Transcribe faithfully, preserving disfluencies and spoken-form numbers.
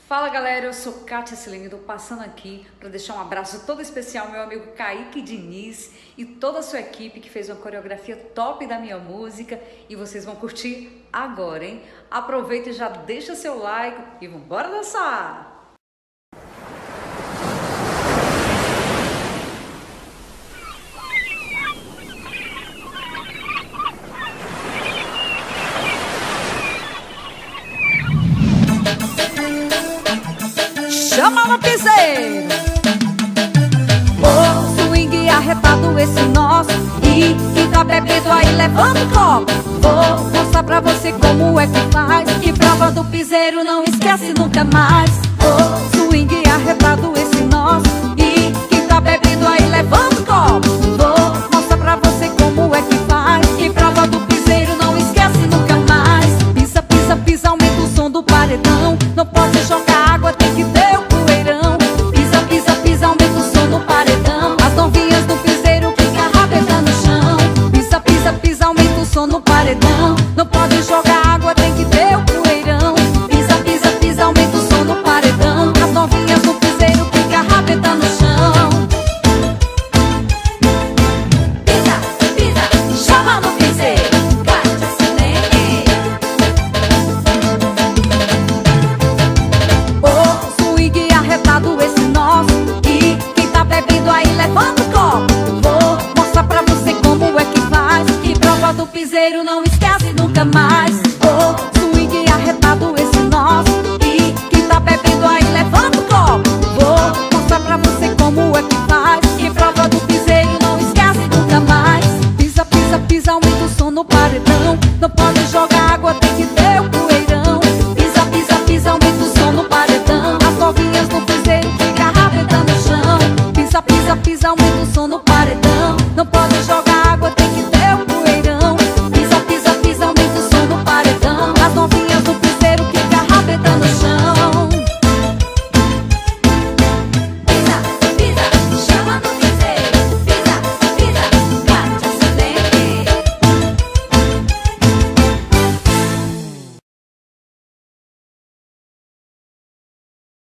Fala galera, eu sou Kátia Cilene, estou passando aqui para deixar um abraço todo especial ao meu amigo Kaick Diniz e toda a sua equipe que fez uma coreografia top da minha música e vocês vão curtir agora, hein? Aproveita e já deixa seu like e vambora dançar! Chama no piseiro. O swing arretado esse nosso. E quem tá bebendo aí levanta o copo. Vou mostrar pra você como é que faz. Que prova do piseiro não esquece nunca mais. O swing arretado esse